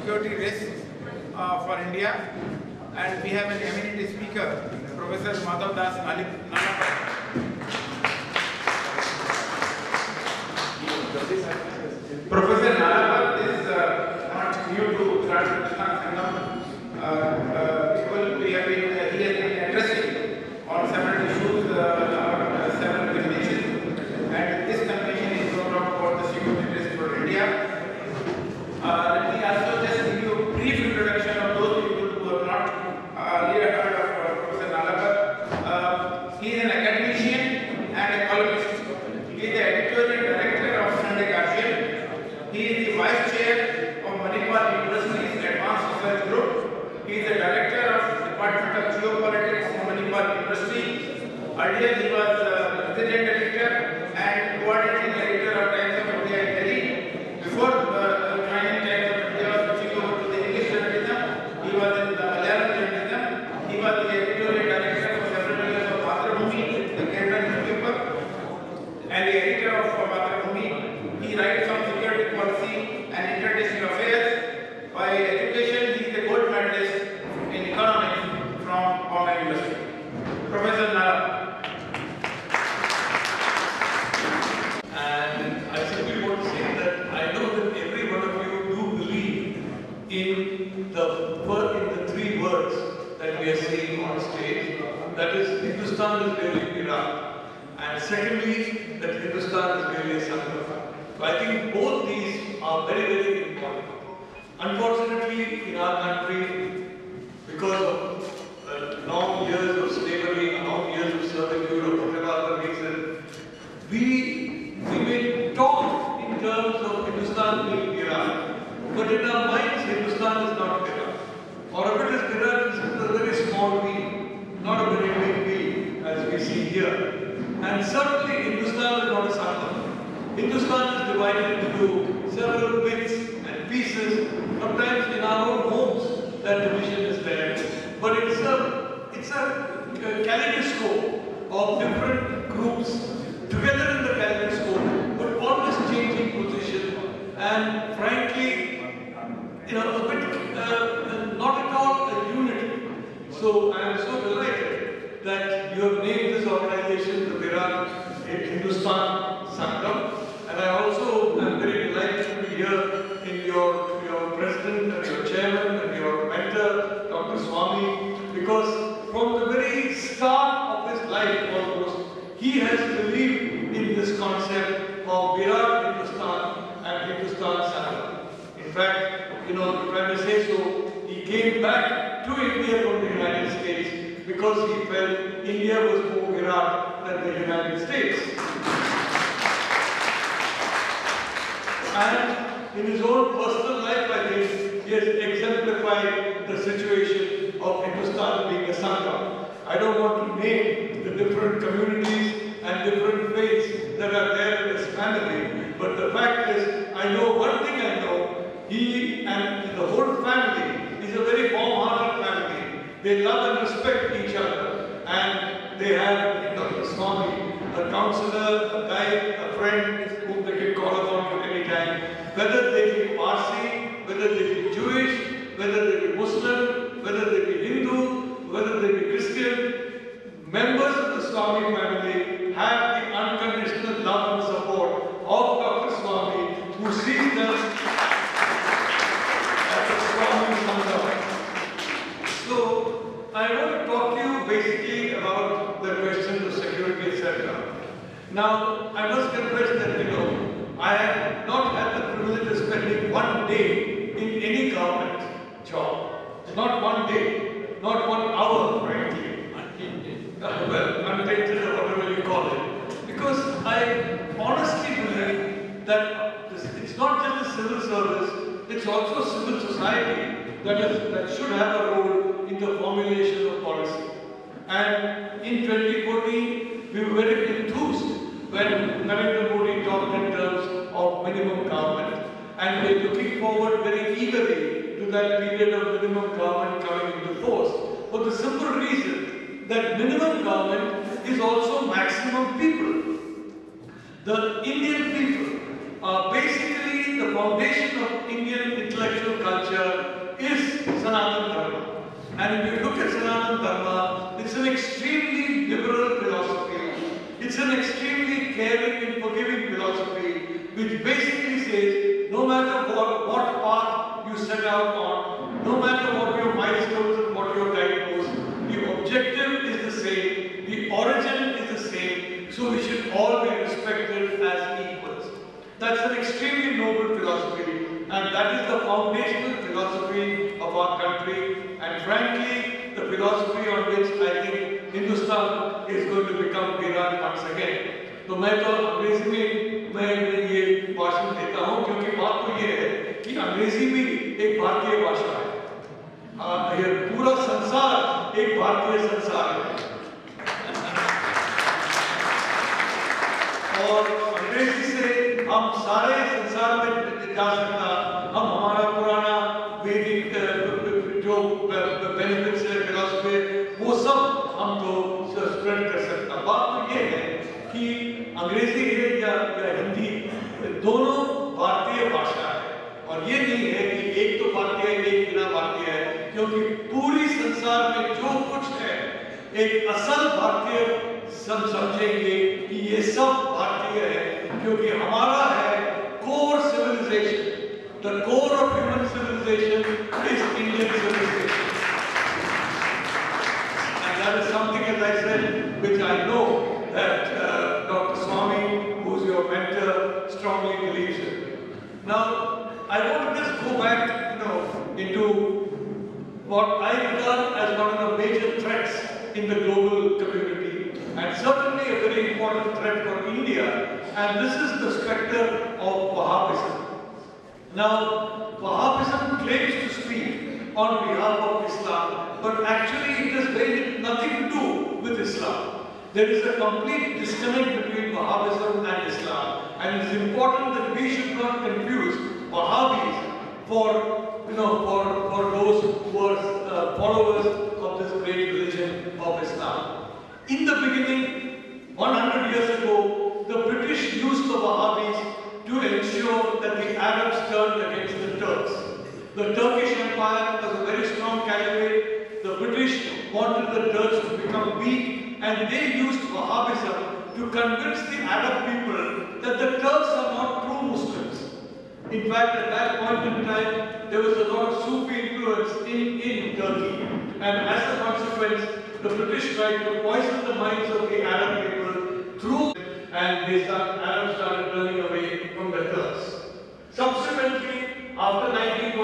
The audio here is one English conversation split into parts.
security risks for India, and we have an eminent speaker, Professor Nalapat. Professor Nalapat is not new to Rishikesh. He has been addressing on several issues, several conventions, and this convention is going to talk about the security risk for India. Let me also just give you a brief introduction of those people who have not yet heard of Professor Nalapat. He is an academician and a columnist. He is the editorial director of Sunday Guardian. He is the vice chair of Manipal University's Advanced Research Group. He is the director of Department of Geopolitics of Manipal University. Earlier he was resident editor and coordinating editor of Times of India in Delhi. Before joining Times of India, was switching over to the English journalism. He was in the Malayalam journalism. He was the editorial director for several years of Mathrubhumi, the Kerala newspaper, and the editor of Mathrubhumi. He writes on security policy and international affairs. By education, he is a gold medalist in economics from Bombay University. Professor Nalapat. And I simply want to say that I know that every one of you do believe in the three words that we are saying on stage. That is, Hindustan is really Iraq. And secondly, that Hindustan is really Sangram. So I think both these are very, very important. Unfortunately, in our country, because of long years of slavery, long years of servitude, or whatever other reason, we may talk in terms of Hindustan being Iraq, but in our minds, Hindustan is not Iraq. Or if it is Iraq, it's a very small wheel, not a very big wheel, as we see here. And certainly, Hindustan is not a Sangram. Hindustan is divided into several bits and pieces. Sometimes in our own homes, that division is there. But it's a kaleidoscope of different groups together in the kaleidoscope, but always changing position. And frankly, a bit not at all a unity. So I am so delighted that you have named this organization the Virat Hindustan Sangram. And I also am very delighted to be here in your president and your chairman and your mentor, Dr. Swami, because from the very start of his life almost, he has believed in this concept of Virat Hindustan and Hindustan Sangram. In fact, if I may say so, he came back to India from the United States because he felt India was more Virat than the United States. And in his own personal life, I think, he has exemplified the situation of Hindustan being a Sangram. I don't want to name the different communities and different faiths that are there in his family, but the fact is, I know one thing I know, he and the whole family is a very warm-hearted family. They love and respect each other, and they have Dr. Swami, a counselor, a guide, a friend whom they can call upon at any time. Whether they be Parsi, whether they be Jewish, whether they be Muslim, whether they be Hindu, whether they be Christian, members of the Swami family have the unconditional love and support of Dr. Swami, who sees them as a Swami Sangram. So, I want to talk to you basically about the question of security, etc. Now, I must confess that, I have not had the privilege of spending one day in any government job. Not one day, not 1 hour, frankly. Well, untainted or whatever you call it. Because I honestly believe that it's not just the civil service, it's also civil society that should have a role in the formulation of policy. And in 2014, we were very enthused when Narendra Modi talked in terms of minimum government. And we are looking forward very eagerly to that period of minimum government coming into force. For the simple reason that minimum government is also maximum people. The Indian people are basically the foundation of Indian intellectual culture, caring and forgiving philosophy, which basically says no matter what path you set out on, no matter what your milestones and what your guideposts, the objective is the same, the origin is the same, so we should all be respected as equals. That's an extremely noble philosophy, and that is the foundational philosophy of our country, and frankly, the philosophy on which I think Hindustan is going to become Virat once again. तो मैं तो अंग्रेजी में मैं ये भाषण देता हूँ क्योंकि बात तो ये है कि अंग्रेजी भी एक भारतीय भाषा है। ये पूरा संसार एक भारतीय संसार है और अंग्रेजी से हम सारे संसार में जा सकता, हम हमारा पुराना वैदिक जो बेनिफिट्स है फिलॉसफी वो सब हम तो स्प्रेड कर सकता। बात तो ये है कि अंग्रेजी है या हिंदी दोनों भारतीय भाषा है और ये नहीं है कि एक तो भारतीय है एक बिना भारतीय है, क्योंकि पूरी संसार में जो कुछ है एक असल भारतीय समझेंगे कि ये सब भारतीय है, क्योंकि हमारा है core civilization, the core of human civilization is Indian civilization, and that is something, as I said, which I know that Dr. Swami, who is your mentor, strongly believes in. Now, I want to just go back, into what I regard as one of the major threats in the global community, and certainly a very important threat for India, and this is the specter of Wahhabism. Now, Wahhabism claims to speak on behalf of Islam, but actually it has nothing to do with Islam. There is a complete disconnect between Wahhabism and Islam, and it is important that we should not confuse Wahhabis for those who are followers of this great religion of Islam. In the beginning, 100 years ago, the British used the Wahhabis to ensure that the Arabs turned against the Turks. The Turkish Empire was a very strong caliphate. The British wanted the Turks to become weak, and they used Wahhabism to convince the Arab people that the Turks are not true Muslims. In fact, at that point in time, there was a lot of Sufi influence in Turkey, and as a consequence, the British tried to poison the minds of the Arab people through, and Arabs started turning away from the Turks. Subsequently, after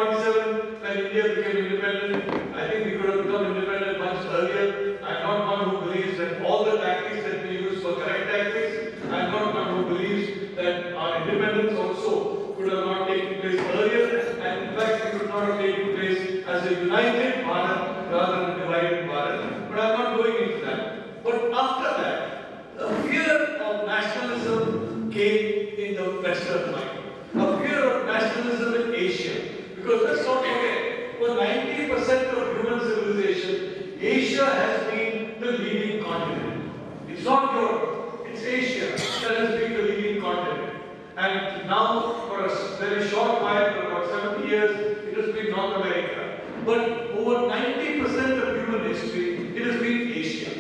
1947, when India became independent, I think we could have become independent much earlier. I am not one who believes that all the tactics that we use were correct tactics. I am not one who believes that our independence also could have not taken place earlier, and in fact it could not have taken place as a united Bharat rather than a divided Bharat. But I am not going into that. But after that, the fear of nationalism came in the Western mind. A fear of nationalism in Asia. Because let's not forget, for 90% of human civilization, Asia has been the leading continent. It's not Europe, it's Asia that has been the leading continent. And now, for a very short while, for about 70 years, it has been North America. But over 90% of human history, it has been Asia.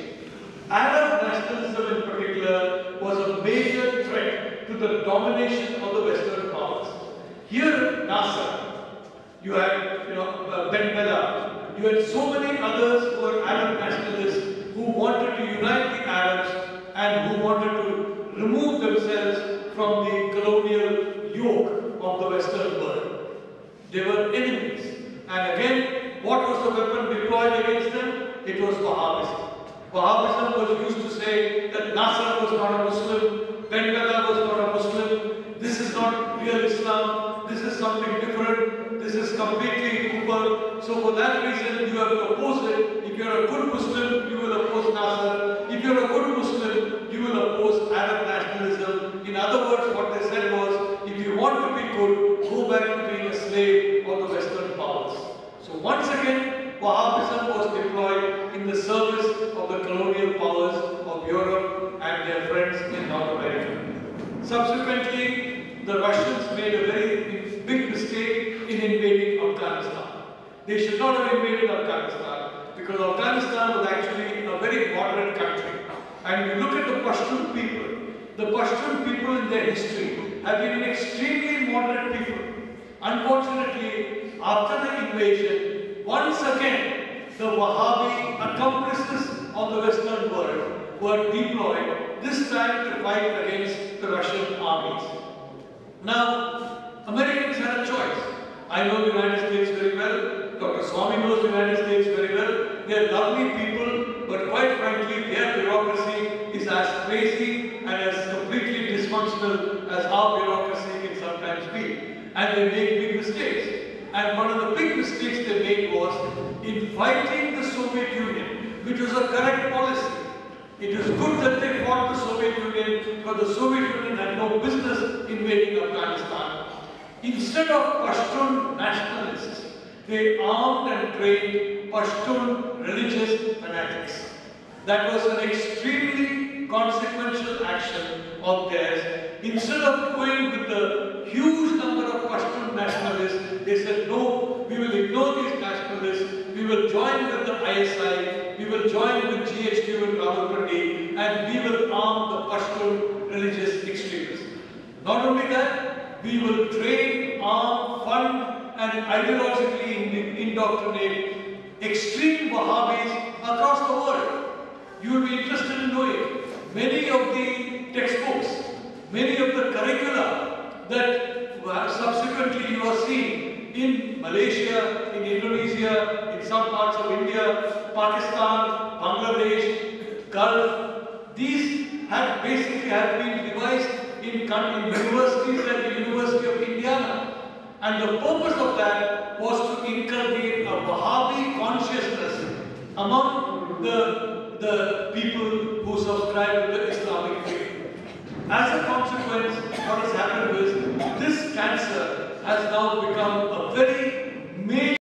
Arab nationalism in particular was a major threat to the domination of the Western powers. Here at Nasser, you had Ben Bella, you had so many others who were Arab nationalists who wanted to unite the Arabs and who wanted to remove themselves from the colonial yoke of the Western world. They were enemies. And again, what was the weapon deployed against them? It was Wahhabism. Wahhabism was used to say that Nasser was not a Muslim, Ben Bella was not a Muslim, this is not real Islam, this is something different, this is completely kufr. So for that reason, you have to oppose it. If you are a good Muslim, you will oppose Nasser. If you are a good Muslim, you will oppose Arab nationalism. In other words, what they said was, if you want to be good, go back to being a slave of the Western powers. So once again, Wahhabism was deployed in the service of the colonial powers of Europe and their friends in North America. Subsequently, the Russians made a very big mistake in invading Afghanistan. They should not have invaded Afghanistan because Afghanistan was actually a very moderate country. And if you look at the Pashtun people, the Pashtun people in their history have been extremely moderate people. Unfortunately, after the invasion, once again, the Wahhabi accomplices of the Western world were deployed, this time to fight against the Russian armies. Now, Americans had a choice. I know the United States very well. Dr. Swami knows the United States very well. They are lovely people, but quite frankly, their bureaucracy is as crazy and as completely dysfunctional as our bureaucracy can sometimes be. And they make big mistakes. And one of the big mistakes they made was in fighting the Soviet Union, which was a correct policy. It is good that they fought the Soviet Union, because the Soviet Union had no business invading Afghanistan. Instead of Pashtun nationalists, they armed and trained Pashtun religious fanatics. That was an extremely consequential action of theirs. Instead of going with the huge number of Pashtun nationalists, they said, no, we will ignore these nationalists, we will join with the ISI, we will join with GHQ and Rawalpindi, and we will arm the Pashtun religious extremists. Not only that, we will train, arm, fund, and ideologically indoctrinate extreme Wahhabis across the world. You will be interested in knowing many of the textbooks, many of the curricula that subsequently you are seeing in Malaysia, in Indonesia, in some parts of India, Pakistan, Bangladesh, Gulf. These have basically been devised in universities like the University of Indiana. And the purpose of that was to inculcate a Wahhabi consciousness among the people who subscribe to the Islamic faith. As a consequence, what has happened is this cancer has now become a very major